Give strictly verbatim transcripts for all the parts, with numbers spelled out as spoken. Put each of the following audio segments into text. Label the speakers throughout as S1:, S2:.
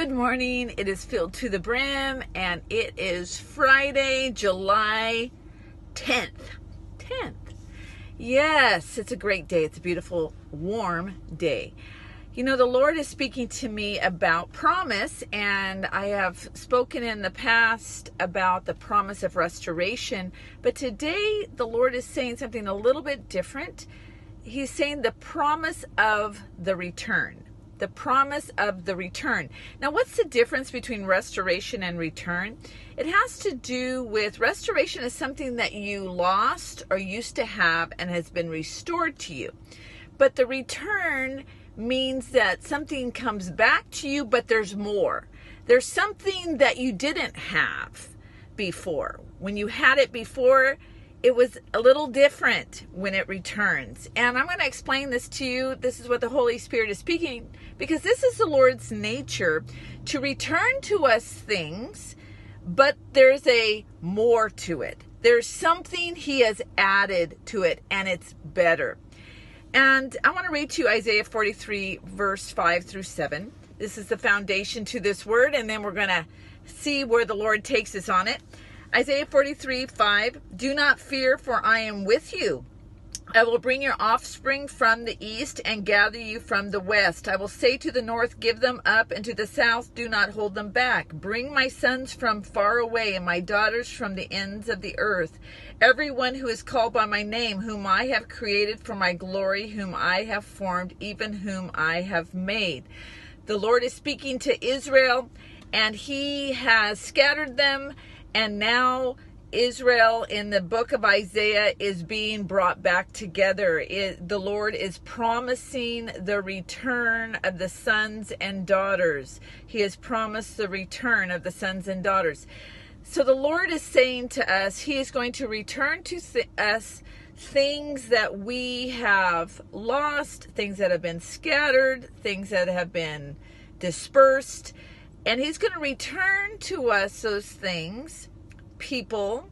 S1: Good morning. It is filled to the brim, and it is Friday, July tenth. tenth. Yes, it's a great day. It's a beautiful, warm day. You know, the Lord is speaking to me about promise, and I have spoken in the past about the promise of restoration, but today the Lord is saying something a little bit different. He's saying the promise of the return. The promise of the return. Now, what's the difference between restoration and return? It has to do with restoration is something that you lost or used to have and has been restored to you. But the return means that something comes back to you, but there's more. There's something that you didn't have before. When you had it before, it was a little different when it returns. And I'm going to explain this to you. This is what the Holy Spirit is speaking, because this is the Lord's nature to return to us things, but there's a more to it. There's something He has added to it, and it's better. And I want to read to you Isaiah forty-three, verse five through seven. This is the foundation to this word, and then we're going to see where the Lord takes us on it. Isaiah forty-three, five, do not fear, for I am with you. I will bring your offspring from the east and gather you from the west. I will say to the north, give them up, and to the south, do not hold them back. Bring my sons from far away and my daughters from the ends of the earth. Everyone who is called by my name, whom I have created for my glory, whom I have formed, even whom I have made. The Lord is speaking to Israel, and He has scattered them. And now Israel in the book of Isaiah is being brought back together. It, the Lord is promising the return of the sons and daughters. He has promised the return of the sons and daughters. So the Lord is saying to us, He is going to return to th- us things that we have lost, things that have been scattered, things that have been dispersed. And He's going to return to us those things, people,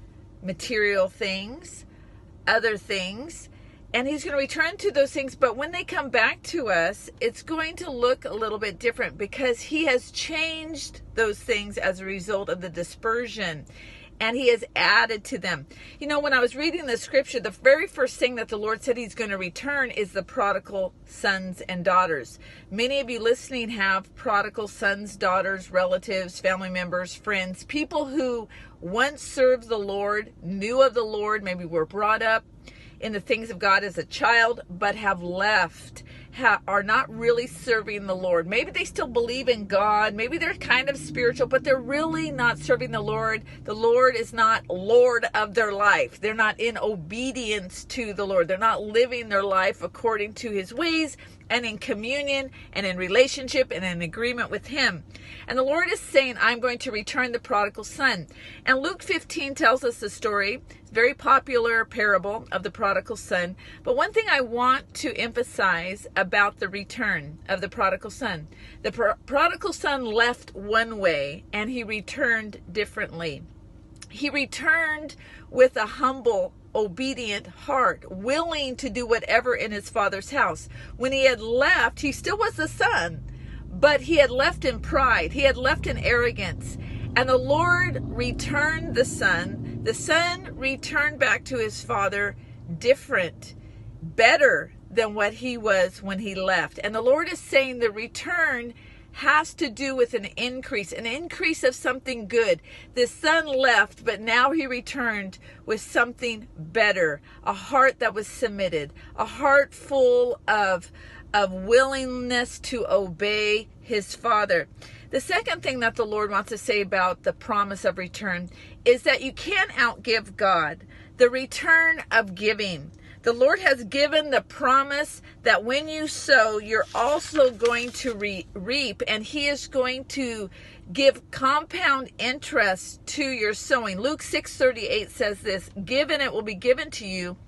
S1: material things, other things. And He's going to return to those things. But when they come back to us, it's going to look a little bit different, because He has changed those things as a result of the dispersion. And He has added to them. You know, when I was reading the scripture, the very first thing that the Lord said He's going to return is the prodigal sons and daughters. Many of you listening have prodigal sons, daughters, relatives, family members, friends, people who once served the Lord, knew of the Lord, maybe were brought up in the things of God as a child, but have left, ha- are not really serving the Lord. Maybe they still believe in God. Maybe they're kind of spiritual, but they're really not serving the Lord. The Lord is not Lord of their life. They're not in obedience to the Lord. They're not living their life according to His ways and in communion and in relationship and in agreement with Him. And the Lord is saying, I'm going to return the prodigal son. And Luke fifteen tells us the story. It's a very popular parable of the prodigal son. But one thing I want to emphasize about the return of the prodigal son. The pro- prodigal son left one way, and he returned differently. He returned with a humble, obedient heart, willing to do whatever in his father's house. When he had left, he still was the son, but he had left in pride. He had left in arrogance. And the Lord returned the son. The son returned back to his father different, better than what he was when he left. And the Lord is saying the return has to do with an increase, an increase of something good. The son left, but now he returned with something better, a heart that was submitted, a heart full of, of willingness to obey his father. The second thing that the Lord wants to say about the promise of return is that you can't outgive God. The return of giving. The Lord has given the promise that when you sow, you're also going to re- reap, and He is going to give compound interest to your sowing. Luke six thirty-eight says this, give and it will be given to you,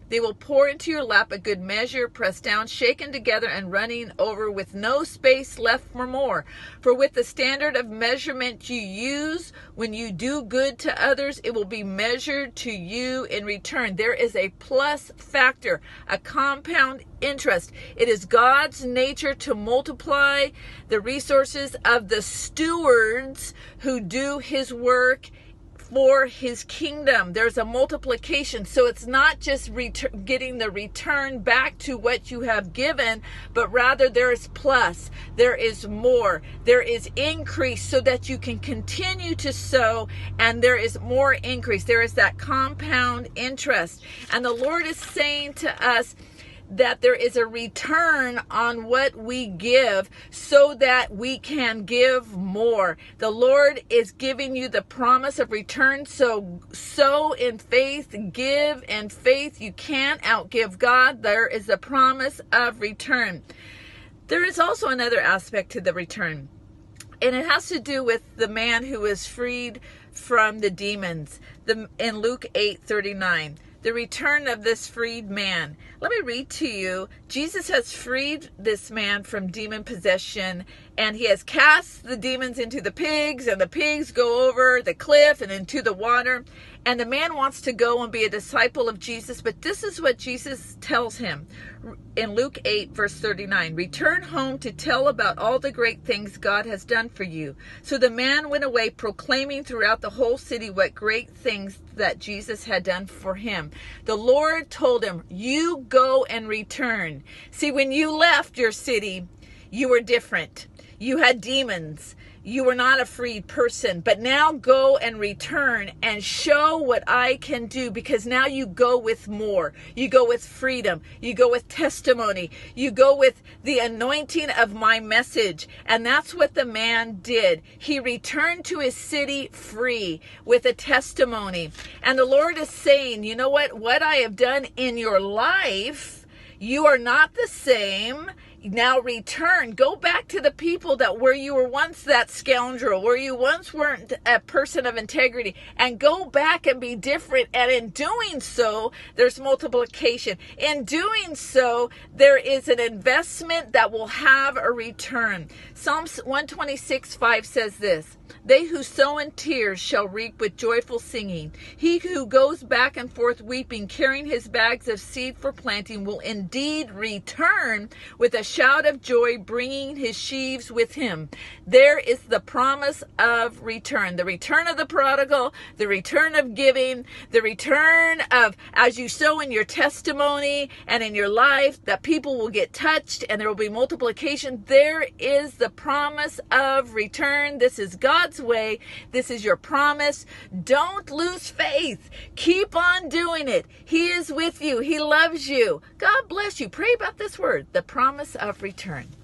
S1: They will pour into your lap a good measure, pressed down, shaken together, and running over, with no space left for more. For with the standard of measurement you use when you do good to others, it will be measured to you in return. There is a plus factor, a compound interest. It is God's nature to multiply the resources of the stewards who do his work for his kingdom. There's a multiplication. So it's not just ret- getting the return back to what you have given, but rather there is plus, there is more, there is increase, so that you can continue to sow, and there is more increase. There is that compound interest. And the Lord is saying to us that there is a return on what we give, so that we can give more. The Lord is giving you the promise of return. So sow in faith, give in faith. You can't outgive God. There is a promise of return. There is also another aspect to the return, and it has to do with the man who was freed from the demons. The, in Luke eight thirty-nine. The return of this freed man. Let me read to you. Jesus has freed this man from demon possession, and he has cast the demons into the pigs, and the pigs go over the cliff and into the water. And the man wants to go and be a disciple of Jesus, but this is what Jesus tells him in Luke eight, verse thirty-nine. Return home to tell about all the great things God has done for you. So the man went away, proclaiming throughout the whole city what great things that Jesus had done for him. The Lord told him, you go and return. See, when you left your city, you were different. You had demons. You were not a freed person, but now go and return and show what I can do, because now you go with more. You go with freedom. You go with testimony. You go with the anointing of my message. And that's what the man did. He returned to his city free with a testimony. And the Lord is saying, you know what? What I have done in your life, you are not the same. Now return. Go back to the people that where you were once that scoundrel, where you once weren't a person of integrity, and go back and be different. And in doing so, there's multiplication. In doing so, there is an investment that will have a return. Psalms one twenty-six, five says this. They who sow in tears shall reap with joyful singing. He who goes back and forth weeping, carrying his bags of seed for planting, will indeed return with a shout of joy, bringing his sheaves with him. There is the promise of return. The return of the prodigal, the return of giving, the return of, as you sow in your testimony and in your life, that people will get touched and there will be multiplication. There is the promise of return. This is God's way. This is your promise. Don't lose faith. Keep on doing it. He is with you. He loves you. God bless you. Pray about this word, the promise of return.